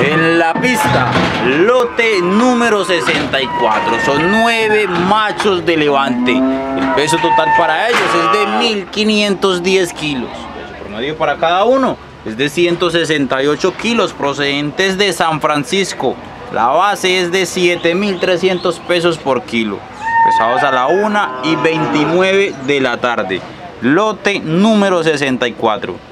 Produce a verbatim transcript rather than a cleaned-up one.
En la pista, lote número sesenta y cuatro. Son nueve machos de levante. El peso total para ellos es de mil quinientos diez kilos. El peso promedio para cada uno es de ciento sesenta y ocho kilos, procedentes de San Francisco. La base es de siete mil trescientos pesos por kilo. Pesados a la una y veintinueve de la tarde. Lote número sesenta y cuatro.